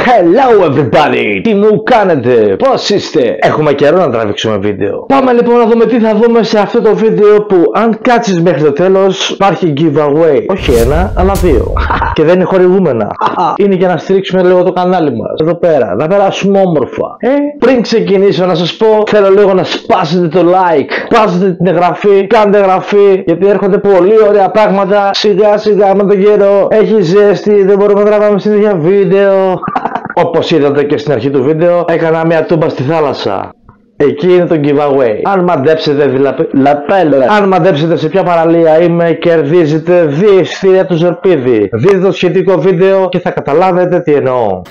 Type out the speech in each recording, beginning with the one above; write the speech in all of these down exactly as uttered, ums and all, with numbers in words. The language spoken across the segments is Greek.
Hello everybody! Τι μου κάνετε, πώς είστε? Έχουμε καιρό να τραβήξουμε βίντεο. Πάμε λοιπόν να δούμε τι θα δούμε σε αυτό το βίντεο που αν κάτσεις μέχρι το τέλος υπάρχει giveaway. Όχι ένα, αλλά δύο. Και δεν είναι χορηγούμενα. Είναι για να στηρίξουμε λίγο το κανάλι μας. Εδώ πέρα, να περάσουμε όμορφα. Ε, πριν ξεκινήσω να σας πω, θέλω λίγο να σπάσετε το like. Σπάσετε την εγγραφή, κάντε εγγραφή. Γιατί έρχονται πολύ ωραία πράγματα. Σιγά σιγά με τον καιρό. Έχει ζέστη, δεν μπορούμε να τραβάμε συνέχεια βίντεο. Όπως είδατε και στην αρχή του βίντεο, έκανα μια τούμπα στη θάλασσα. Εκεί είναι το giveaway. Αν μαντέψετε δηλαδή, αν μαντέψετε σε ποια παραλία είμαι, κερδίζετε δύο εισιτήρια του Ζορπίδη. Δείτε το σχετικό βίντεο και θα καταλάβετε τι εννοώ.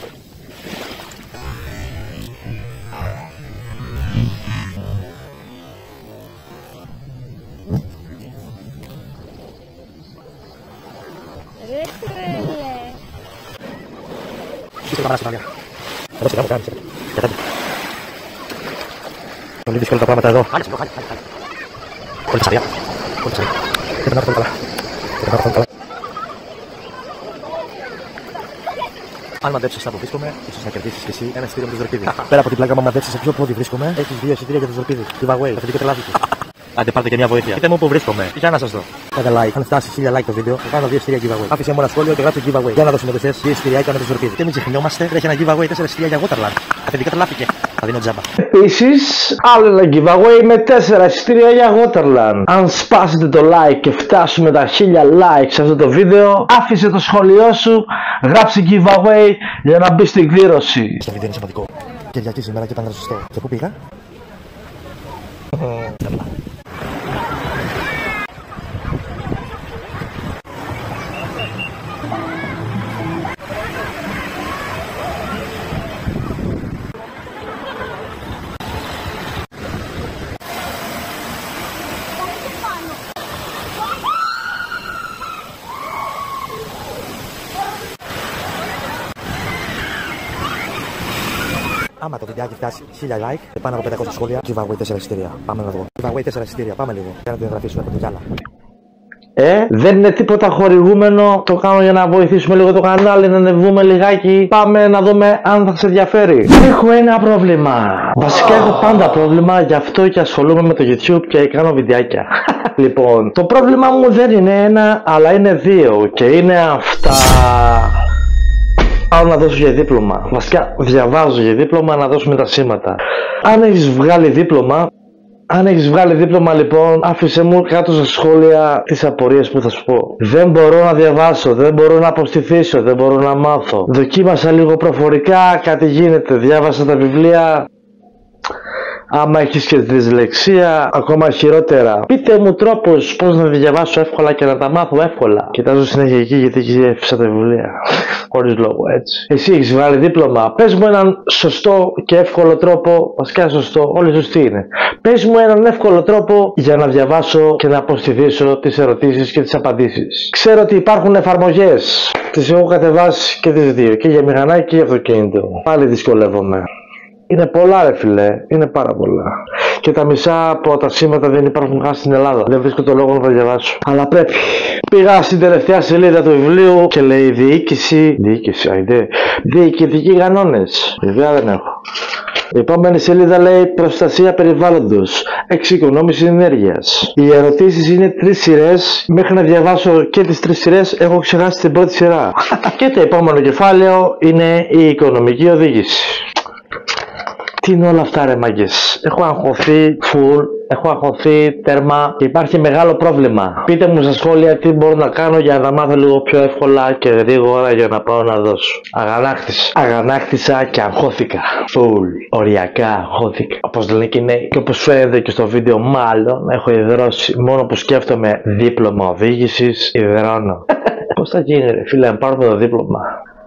Εδώ σιγά μου κάνεις, κατάτε. Πολύ δύσκολα τα πράγματα εδώ. Χάλισε, χάλισε, χάλισε. Πολύ ψαριά, πολύ ψαριά. Και τον άκουσα καλά. Και τον άκουσα καλά. Αν μαντέψεις θα βρίσκομαι, ίσως να κερδίσεις και εσύ ένα εισιτήριο με το Ζορπίδη. Πέρα από την πλάκα, αν μαντέψεις σε ποιο πόδι βρίσκομαι, έχεις δύο εισιτήρια για το Ζορπίδη. Giveaway, θα δείτε τρελάθηκε. Άντε πάρτε και μια βοήθεια. Πείτε μου που βρίσκομαι. Για να σας δω. Κάντε like. Αν φτάσει χίλια like το βίντεο, θα κάνω δύο εισιτήρια giveaway. Άφησε μου ένα σχόλιο και γράψε giveaway. Για να δώσουμε το θες δύο εισιτήρια με το Ζορπίδη. Και μην ξεχνιόμαστε, τρέχει ένα giveaway τέσσερα εισιτήρια για Waterland. Αφεντικά τρελάθηκε. Θα δίνω τζάμπα. Επίσης, άλλο ένα giveaway με τέσσερα εισιτήρια για Waterland. Αν σπάσετε το like και φτάσουμε τα χίλια like σε αυτό το βίντεο, άφησε το σχόλιο σου, γράψε giveaway για να μπει στην κλήρωση. Στο βίντεο είναι σημαντικό. Κυριακή σήμερα και ήταν σωστό. Και πού πήγα? Άμα το βιντεάκι φτάσει χίλια like και πάνω από πεντακόσια σχόλια, giveaway τέσσερα εισιτήρια. Πάμε να δω. Giveaway τέσσερα εισιτήρια. Πάμε λίγο. Κάνε την εγγραφή σου, έρχονται κι άλλα. Ε, δεν είναι τίποτα χορηγούμενο. Το κάνω για να βοηθήσουμε λίγο το κανάλι, να ανεβούμε λιγάκι. Πάμε να δούμε αν θα σε ενδιαφέρει. Έχω ένα πρόβλημα. Βασικά έχω πάντα πρόβλημα, γι' αυτό και ασχολούμαι με το YouTube και κάνω βιντεάκια. Λοιπόν, το πρόβλημα μου δεν είναι ένα, αλλά είναι δύο. Και είναι αυτά. Πάω να δώσω για δίπλωμα. Βασικά διαβάζω για δίπλωμα να δώσουμε τα σήματα. Αν έχεις βγάλει δίπλωμα, αν έχεις βγάλει δίπλωμα λοιπόν, άφησε μου κάτω στα σχόλια τις απορίες που θα σου πω. Δεν μπορώ να διαβάσω, δεν μπορώ να αποστηθήσω, δεν μπορώ να μάθω. Δοκίμασα λίγο προφορικά, κάτι γίνεται, διάβασα τα βιβλία. Άμα έχεις και δυσλεξία, ακόμα χειρότερα. Πείτε μου τρόπους πώς να διαβάσω εύκολα και να τα μάθω εύκολα. Κοιτάζω συνέχεια εκεί γιατί εκεί έφυσα τα βιβλία. Χωρίς λόγο, έτσι. Εσύ έχεις βγάλει δίπλωμα. Πες μου έναν σωστό και εύκολο τρόπο. Βασικά σωστό, όλοι σωστοί είναι. Πες μου έναν εύκολο τρόπο για να διαβάσω και να αποστηθήσω τις ερωτήσεις και τις απαντήσεις. Ξέρω ότι υπάρχουν εφαρμογές. Τις έχω κατεβάσει και τις δύο. Και για μηχανάκι και για αυτοκίνητο. Πάλι δυσκολεύομαι. Είναι πολλά ρε φιλέ, είναι πάρα πολλά. Και τα μισά από τα σήματα δεν υπάρχουν καν στην Ελλάδα. Δεν βρίσκω το λόγο να τα διαβάσω. Αλλά πρέπει. Πήγα στην τελευταία σελίδα του βιβλίου και λέει διοίκηση. Διοίκηση, αϊντέ. Διοικητικοί κανόνες. Βέβαια δεν έχω. Η επόμενη σελίδα λέει προστασία περιβάλλοντος, εξοικονόμηση ενέργειας. Οι ερωτήσεις είναι τρεις σειρές. Μέχρι να διαβάσω και τις τρεις σειρές έχω ξεχάσει την πρώτη σειρά. Και το επόμενο κεφάλαιο είναι η οικονομική οδήγηση. Τι είναι όλα αυτά ρε μάγκες? Έχω αγχωθεί full, έχω αγχωθεί τέρμα και υπάρχει μεγάλο πρόβλημα. Πείτε μου στα σχόλια τι μπορώ να κάνω για να μάθω λίγο πιο εύκολα και γρήγορα για να πάω να δώσω. Αγανάκτησα. Αγανάκτησα και αγχώθηκα. Full. Οριακά αγχώθηκα. Όπως λένε και οι νέοι. Και όπως φαίνεται και στο βίντεο, μάλλον έχω ιδρώσει. Μόνο που σκέφτομαι δίπλωμα οδήγησης, ιδρώνω. Πώς θα γίνει ρε φίλε, να πάρουμε το δίπλωμα?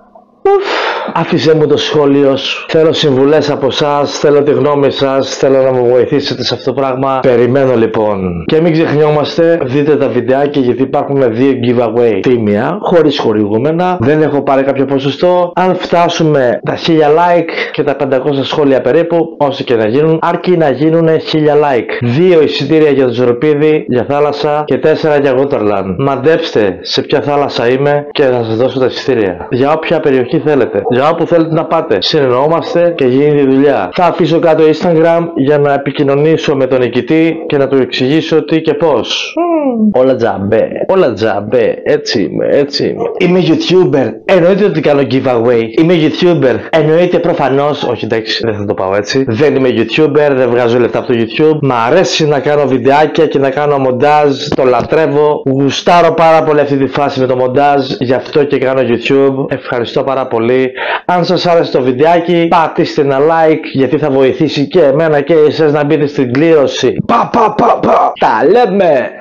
Άφησε μου το σχόλιο σου. Θέλω συμβουλές από εσάς, θέλω τη γνώμη σας, θέλω να μου βοηθήσετε σε αυτό το πράγμα. Περιμένω λοιπόν. Και μην ξεχνιόμαστε, δείτε τα βιντεάκια γιατί υπάρχουν δύο giveaway τίμια, χωρίς χορηγούμενα. Δεν έχω πάρει κάποιο ποσοστό. Αν φτάσουμε τα χίλια like και τα πεντακόσια σχόλια περίπου, όσοι και να γίνουν, αρκεί να γίνουν χίλια like. Δύο εισιτήρια για το Ζορπίδη, για θάλασσα και τέσσερα για Waterland. Μαντέψτε σε ποια θάλασσα είμαι και θα σας δώσω τα εισιτήρια. Για όποια περιοχή θέλετε. Για όπου θέλετε να πάτε. Συνεννοούμαστε και γίνει τη δουλειά. Θα αφήσω κάτω Instagram για να επικοινωνήσω με τον νικητή και να του εξηγήσω τι και πώς. Mm. Όλα τζαμπέ. Όλα τζαμπέ. Έτσι είμαι, έτσι είμαι. Είμαι YouTuber. Εννοείται ότι κάνω giveaway. Είμαι YouTuber. Εννοείται προφανώς. Όχι, εντάξει, δεν θα το πάω έτσι. Δεν είμαι YouTuber, δεν βγάζω λεφτά από το YouTube. Μ' αρέσει να κάνω βιντεάκια και να κάνω μοντάζ. Το λατρεύω. Γουστάρω πάρα πολύ αυτή τη φάση με το μοντάζ. Γι' αυτό και κάνω YouTube. Ευχαριστώ πάρα πολύ. Αν σας άρεσε το βιντεάκι, πατήστε ένα like γιατί θα βοηθήσει και εμένα και εσάς να μπείτε στην κλήρωση. Πα πα πα πα. Τα λέμε!